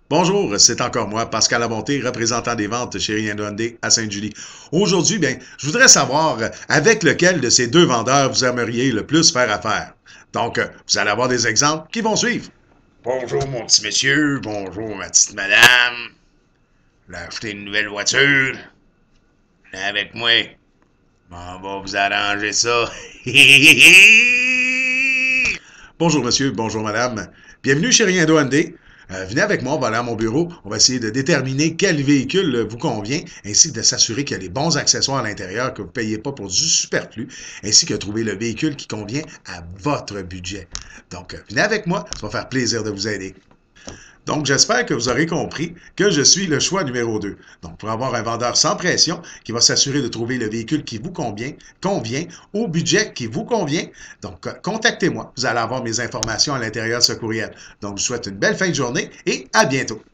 Bonjour, c'est encore moi, Pascal Labonté, représentant des ventes chez Rien Hyundai à Sainte-Julie. Aujourd'hui, bien, je voudrais savoir avec lequel de ces deux vendeurs vous aimeriez le plus faire affaire. Donc, vous allez avoir des exemples qui vont suivre. Bonjour mon petit monsieur, bonjour ma petite madame. J'ai acheté une nouvelle voiture. Venez avec moi. On va vous arranger ça. Bonjour monsieur, bonjour madame. Bienvenue chez Rien Hyundai. Venez avec moi, on va aller à mon bureau. On va essayer de déterminer quel véhicule vous convient, ainsi que de s'assurer qu'il y a les bons accessoires à l'intérieur, que vous ne payez pas pour du superflu, ainsi que de trouver le véhicule qui convient à votre budget. Donc, venez avec moi, ça va faire plaisir de vous aider. Donc, j'espère que vous aurez compris que je suis le choix numéro 2. Donc, pour avoir un vendeur sans pression qui va s'assurer de trouver le véhicule qui vous convient au budget qui vous convient. Donc, contactez-moi. Vous allez avoir mes informations à l'intérieur de ce courriel. Donc, je vous souhaite une belle fin de journée et à bientôt.